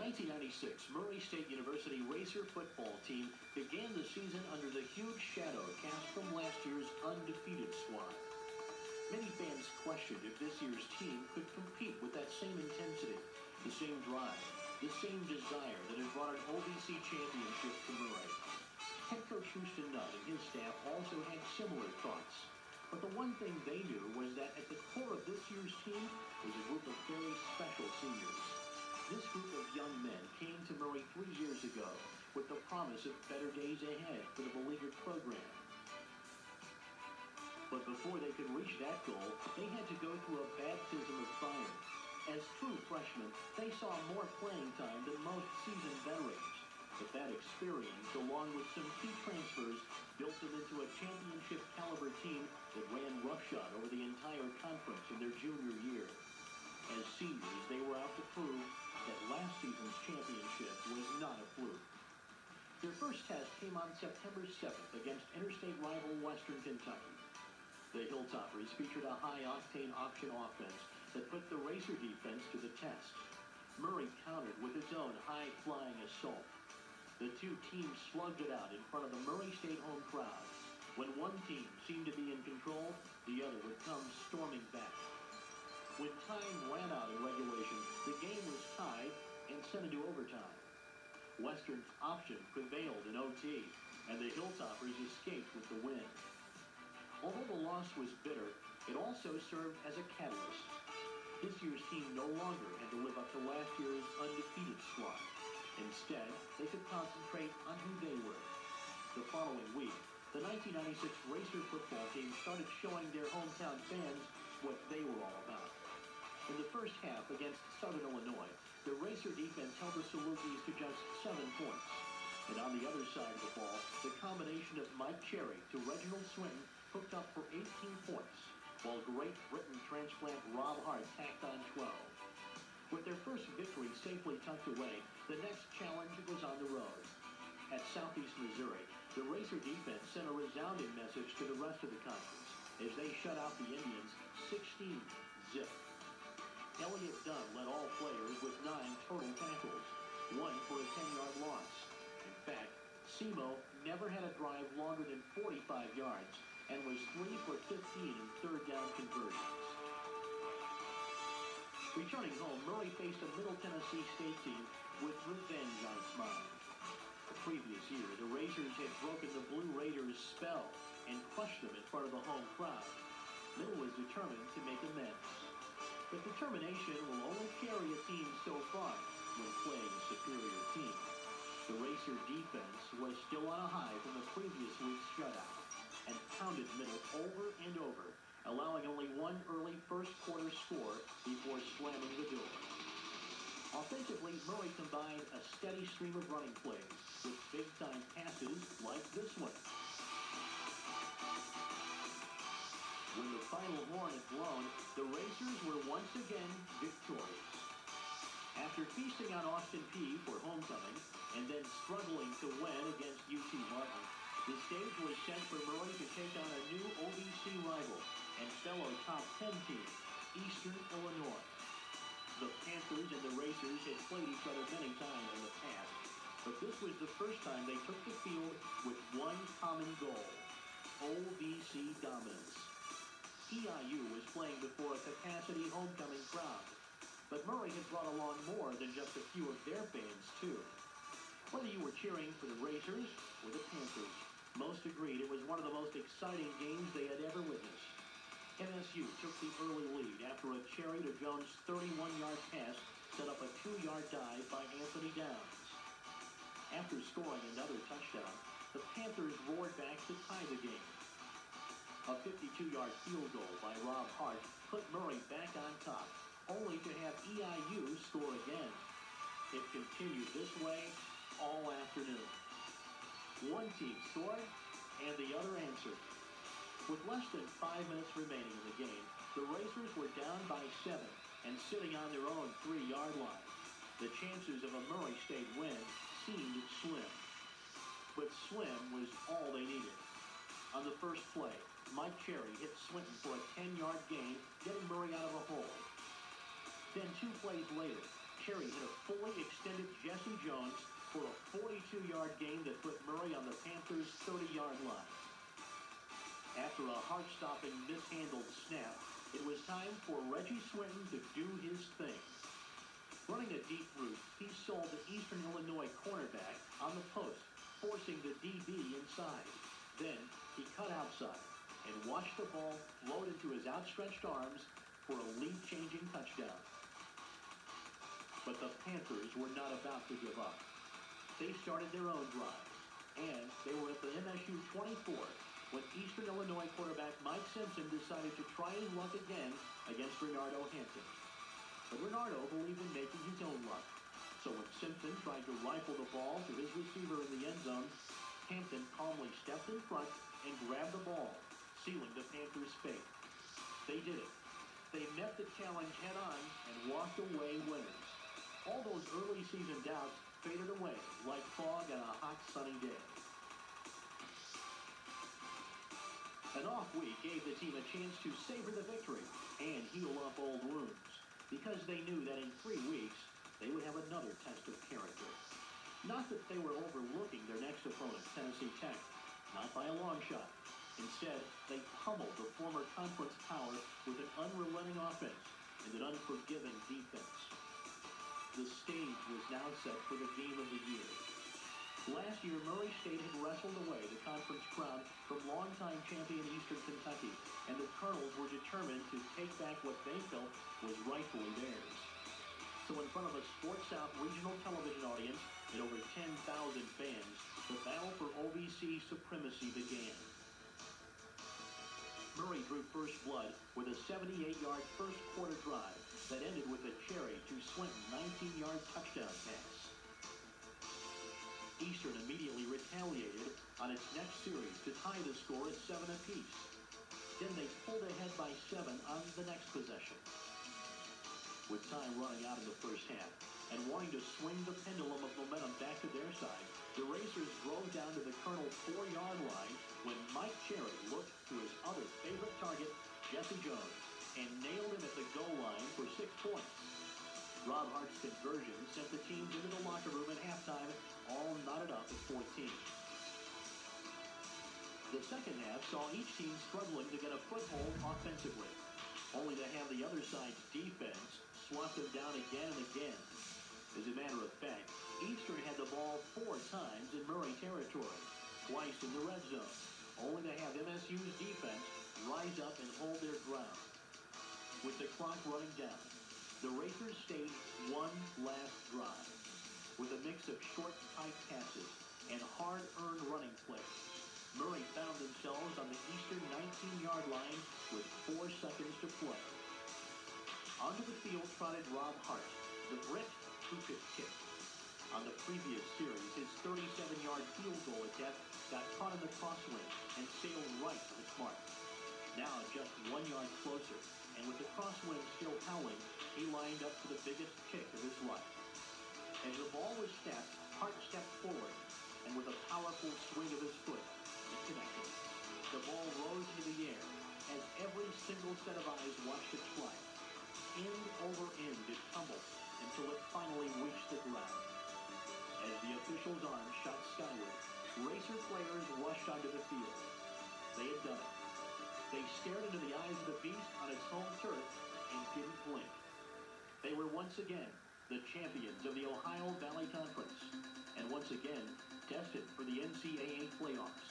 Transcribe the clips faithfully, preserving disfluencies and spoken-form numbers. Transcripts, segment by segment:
nineteen ninety-six, Murray State University Racer football team began the season under the huge shadow cast from last year's undefeated squad. Many fans questioned if this year's team could compete with that same intensity, the same drive, the same desire that had brought an O V C championship to Murray. Head coach Houston Nutt and his staff also had similar thoughts. But the one thing they knew was that at the core of this year's team was a group of very special seniors. This group of young men came to Murray three years ago with the promise of better days ahead for the beleaguered program. But before they could reach that goal, they had to go through a baptism of fire. As true freshmen, they saw more playing time than most seasoned veterans. But that experience, along with some key transfers, built them into a championship-caliber team that ran roughshod over the entire conference in their junior year. As seniors, they were out to prove that last season's championship was not a fluke. Their first test came on September seventh against interstate rival Western Kentucky. The Hilltoppers featured a high-octane option offense that put the Racer defense to the test. Murray countered with its own high-flying assault. The two teams slugged it out in front of the Murray State home crowd. When one team seemed to be in control, the other would come storming back. When time ran out in regulation, the game was tied and sent into overtime. Western's option prevailed in O T, and the Hilltoppers escaped with the win. Although the loss was bitter, it also served as a catalyst. This year's team no longer had to live up to last year's undefeated squad. Instead, they could concentrate on who they were. The following week, the nineteen ninety-six Racer football team started showing their hometown fans what they were all about. In the first half against Southern Illinois, the Racer defense held the Salukis to just seven points. And on the other side of the ball, the combination of Mike Cherry to Reginald Swinton hooked up for eighteen points, while Great Britain transplant Rob Hart tacked on twelve. With their first victory safely tucked away, the next challenge was on the road. At Southeast Missouri, the Racer defense sent a resounding message to the rest of the conference as they shut out the Indians sixteen zip. Elliott Dunn led all players with nine total tackles, one for a ten-yard loss. In fact, Semo never had a drive longer than forty-five yards and was three for fifteen in third down conversions. Returning home, Murray faced a Middle Tennessee State team with revenge on its mind. The previous year, the Racers had broken the Blue Raiders' spell and crushed them in front of the home crowd. Middle was determined to make amends. But determination will only carry a team so far when playing a superior team. The Racer defense was still on a high from the previous week's shutout and pounded Middle over and over, allowing only one early first quarter score before slamming the door. Offensively, Murray combined a steady stream of running plays with big-time passes like this one. When the final horn had blown, the Racers were once again victorious. After feasting on Austin Peay for homecoming and then struggling to win against U T Martin, the stage was set for Murray to take on a new O V C rival and fellow top ten team, Eastern Illinois. The Panthers and the Racers had played each other many times in the past, but this was the first time they took the field with one common goal, O V C dominance. E I U was playing before a capacity homecoming crowd, but Murray had brought along more than just a few of their fans, too. Whether you were cheering for the Racers or the Panthers, most agreed it was one of the most exciting games they had ever witnessed. M S U took the early lead after a Cherry to Jones thirty-one-yard pass set up a two-yard dive by Anthony Downs. After scoring another touchdown, the Panthers roared back to tie the game. A fifty-two-yard field goal by Rob Hart put Murray back on top, only to have E I U score again. It continued this way all afternoon. One team scored, and the other answered. With less than five minutes remaining in the game, the Racers were down by seven and sitting on their own three-yard line. The chances of a Murray State win seemed slim. But slim was all they needed. On the first play, Mike Cherry hit Swinton for a ten-yard gain, getting Murray out of a hole. Then two plays later, Cherry hit a fully extended Jesse Jones for a forty-two-yard gain that put Murray on the Panthers' thirty-yard line. After a heart-stopping mishandled snap, it was time for Reggie Swinton to do his thing. Running a deep route, he sold the Eastern Illinois cornerback on the post, forcing the D B inside. Then he cut outside and watched the ball float into his outstretched arms for a lead-changing touchdown. But the Panthers were not about to give up. They started their own drive, and they were at the M S U twenty-four when Eastern Illinois quarterback Mike Simpson decided to try his luck again against Renardo Hampton. But Renardo believed in making his own luck. So when Simpson tried to rifle the ball to his receiver in the end zone, Hampton calmly stepped in front and grabbed the ball, sealing the Panthers' fate. They did it. They met the challenge head-on and walked away winners. All those early season doubts faded away like fog on a hot, sunny day. An off week gave the team a chance to savor the victory and heal up old wounds, because they knew that in three weeks, they would have another test of character. Not that they were overlooking their next opponent, Tennessee Tech. Not by a long shot. Instead, they pummeled the former conference power with an unrelenting offense and an unforgiving defense. The stage was now set for the game of the year. Last year, Murray State had wrestled away the conference crown from longtime champion Eastern Kentucky, and the Colonels were determined to take back what they felt was rightfully theirs. So in front of a Sports South regional television audience and over ten thousand fans, the battle for O V C supremacy began. Murray drew first blood with a seventy-eight-yard first-quarter drive that ended with a Cherry to Swinton nineteen-yard touchdown pass. Eastern immediately retaliated on its next series to tie the score at seven apiece. Then they pulled ahead by seven on the next possession. With time running out in the first half and wanting to swing the pendulum of momentum back to their side, the Racers drove down to the Colonel's four-yard line when Mike Cherry looked to his other favorite target, Jesse Jones, and nailed him at the goal line for six points. Rob Hart's conversion sent the teams into the locker room at halftime, all knotted up at fourteen. The second half saw each team struggling to get a foothold offensively, only to have the other side's defense swat them down again and again. As a matter of fact, Eastern had the ball four times in Murray territory, twice in the red zone, only to have M S U's defense rise up and hold their ground. With the clock running down, the Racers staged one last drive with a mix of short, tight passes and hard-earned running plays. Murray found themselves on the Eastern nineteen-yard line with four seconds to play. Onto the field trotted Rob Hart, the Brit who could kick. On the previous series, his thirty-seven-yard field goal attempt got caught in the crosswind and sailed right to the mark. Now just one yard closer, and with the crosswind still howling, he lined up for the biggest kick of his life. As the ball was snapped, Hart stepped forward, and with a powerful swing of his foot, it connected. The ball rose into the air as every single set of eyes watched it fly. End over end it tumbled until it finally reached the ground. As the official's arm shot skyward, Racer players rushed onto the field. They had done it. They stared into the eyes of the beast on its home turf and didn't blink. They were once again the champions of the Ohio Valley Conference, and once again destined for the N C double A playoffs.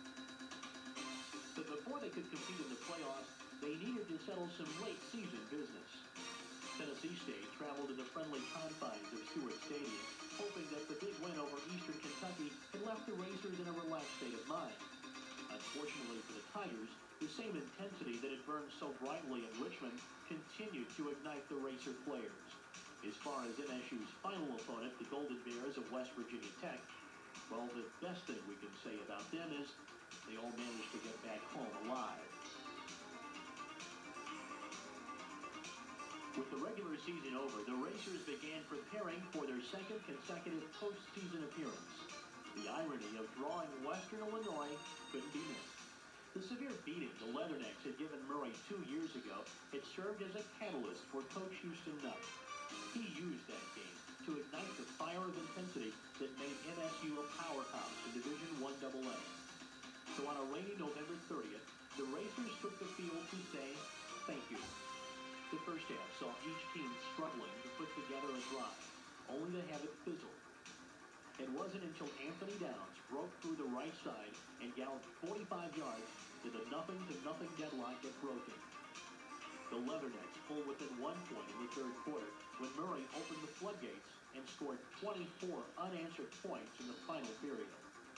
But before they could compete in the playoffs, they needed to settle some late season business. Tennessee State traveled to the friendly confines of Stewart Stadium, hoping that the big win over Eastern Kentucky had left the Racers in a relaxed state of mind. Unfortunately for the Tigers, the same intensity that had burned so brightly in Richmond continued to ignite the Racer players. As far as M S U's final opponent, the Golden Bears of West Virginia Tech, well, the best thing we can say about them is they all managed to get back home alive. With the regular season over, the Racers began preparing for their second consecutive postseason appearance. The irony of drawing Western Illinois couldn't be missed. The severe beating the Leathernecks had given Murray two years ago had served as a catalyst for Coach Houston Nutt. He used that game to ignite the fire of intensity that made M S U a powerhouse in Division One double A. So on a rainy November thirtieth, the Racers took the field to say thank you. The first half saw each team struggling to put together a drive, only to have it fizzle. It wasn't until Anthony Downs broke through the right side and galloped forty-five yards that the nothing-to-nothing deadlock get broken. The Leathernecks pulled within one point in the third quarter when Murray opened the floodgates and scored twenty-four unanswered points in the final period.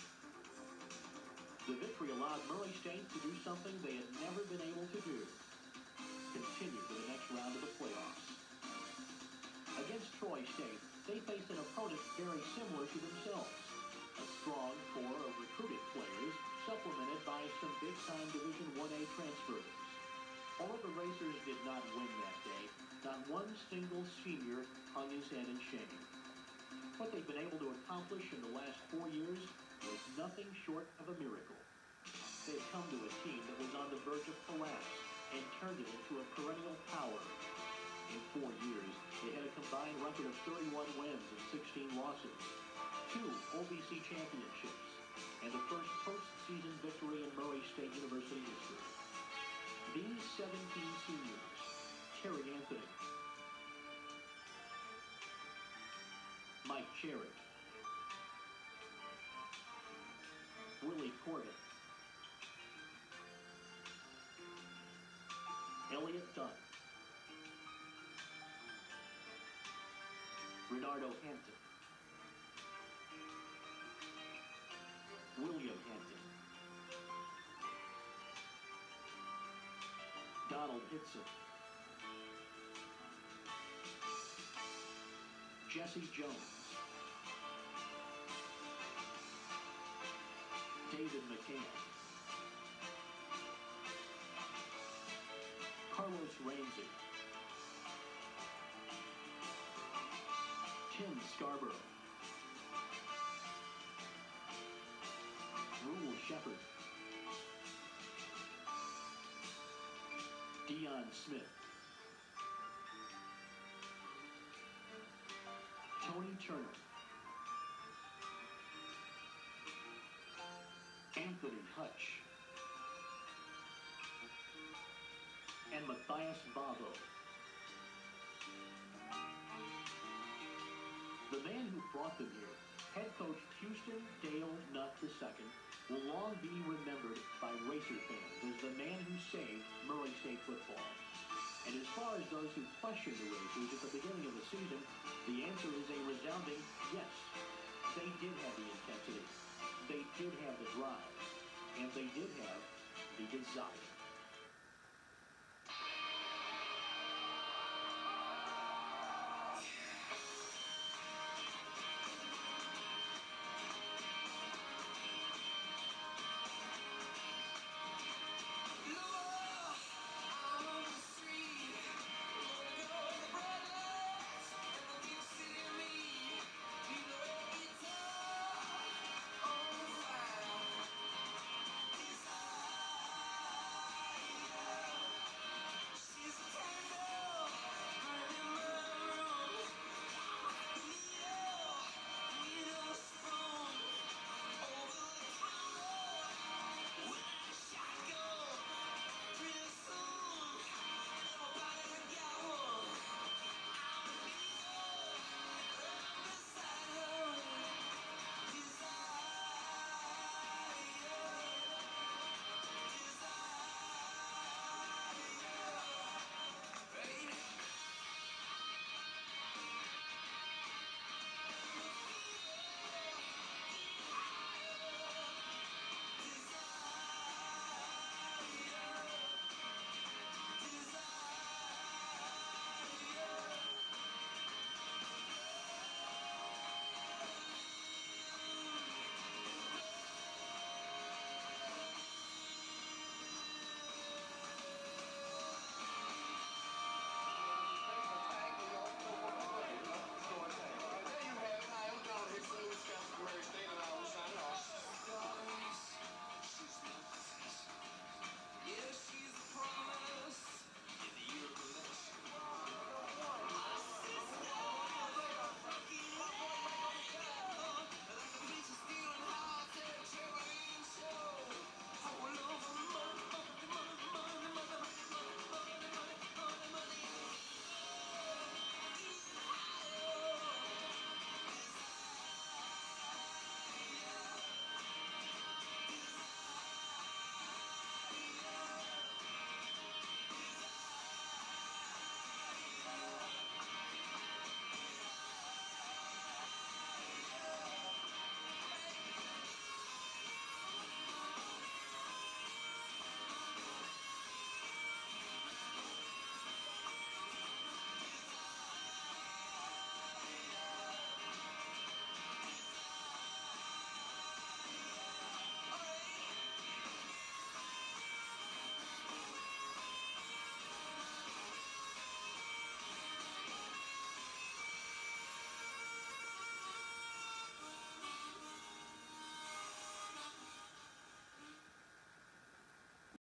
The victory allowed Murray State to do something they had never been able to do: continue to the next round of the playoffs. Against Troy State, they faced an opponent very similar to themselves, a strong core of recruited players supplemented by some big-time Division One A transfers. Although the Racers did not win that day, not one single senior hung his head in shame. What they've been able to accomplish in the last four years was nothing short of a miracle. They had come to a team that was on the verge of collapse and turned it into a perennial power. In four years, they had a combined record of thirty-one wins and sixteen losses, two O V C championships, and the first postseason victory in Murray State University history. These seventeen seniors: Terry Anthony, Mike Cherry, Willie Corbin, Elliott Dunn, Renardo Hampton, William Hampton, Donald Hitson, Jesse Jones, David McCann, Carlos Ramsey, Tim Scarborough, Rule Shepard, Dion Smith, Tony Turner, Anthony Hutch, and Matthias Bavo. The man who brought them here, head coach Houston Dale Nutt the second, will long be remembered by Racer fans as the man who saved Murray State football. And as far as those who questioned the Racers at the beginning of the season, the answer is a resounding yes. They did have the intensity, they did have the drive, and they did have the desire.